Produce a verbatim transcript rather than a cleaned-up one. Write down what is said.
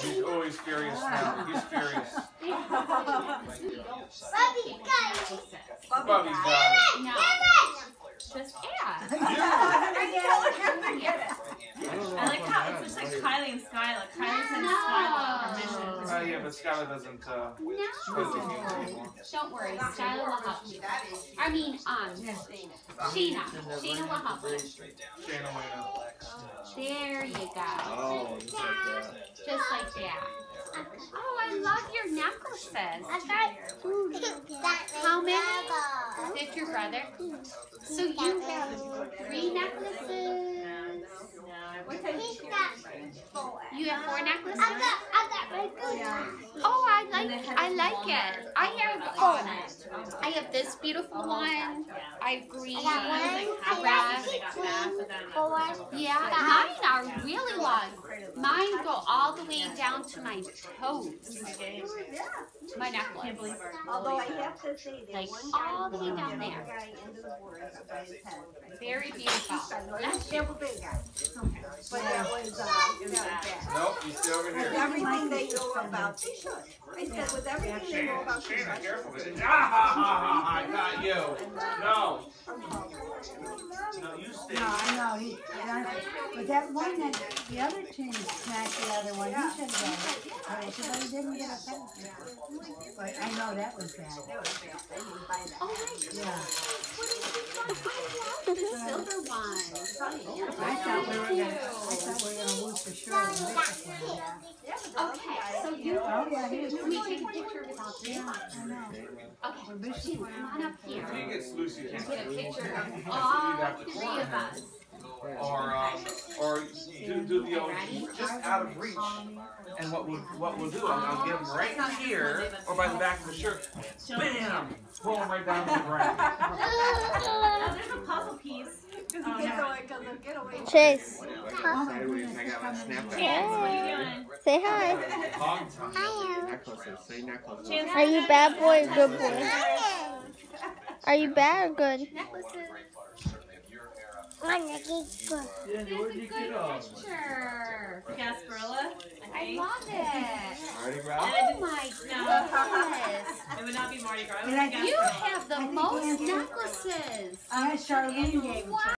he's always furious now. He's furious. Bubby's got it. Bubby's got it. No. Just ask. Yeah. I like how it's just like Kylie and Skylar. Kylie sends Skylar permission. Uh, yeah, but Skylar doesn't, uh, No. anymore. Don't worry, Skylar will help you. I mean, um, Sheena. Sheena will help you. Shayna Wayna. There you go. Oh, just like that. Just like that. Oh, I love your necklaces. I got two. How many? Is it your brother? So you have three necklaces. He's got four. You have four necklaces? I got, I got my good one. Oh, I like, I like it. I have, um, I have this beautiful one. I have green, I got one. I got red. two, four. Yeah, mine are really long. Mine go all the way down to my toes. My necklace. Although I have to say that Like one all the guy way down the there. guy into the woods by his head. Very beautiful. They were big guy. But that was, uh, it was bad. Nope, he's still over With here. everything they know about, they should. I said, with everything they know Shayna, about Shayna, careful. construction. Ah, I got you. No. No, you stay. No, I know, he, but that one that, the other team smacked the other one, he should have got it. But he didn't get a penalty. But I know that was bad. That was bad. I didn't buy that. Oh my Yeah. God, I love the silver one. I thought we were gonna, I thought we were gonna lose for sure when this was playing. Okay, so you, Oh, yeah, he was. can we take a picture without this? I know. Okay, Sheena, come on up here. If he gets loose, you can't. Get a picture of You all have to three of us. Or, um, or do, do the old, just out of reach. And what we'll, what we'll do, I'll, I'll get him right here, or by the back of the shirt. Bam! Pull him right down to the ground. Oh, there's a puzzle piece. Oh, Get never away, mind. 'cause they'll get away. Chase, Sideways, and I got my snap Chance, what are you doing? say hi. Long time. Necklaces, say necklaces. Chance, Are you bad boy or good boy? Are you bad or good? Necklaces. I'm a good boy. It's a good picture. Gasparilla. I love it. Mardi Oh Gras? my No. goodness. It would not be Mardi Gras. It And I would be You Gasparilla. have the most necklaces. I had Charlene gave it to me.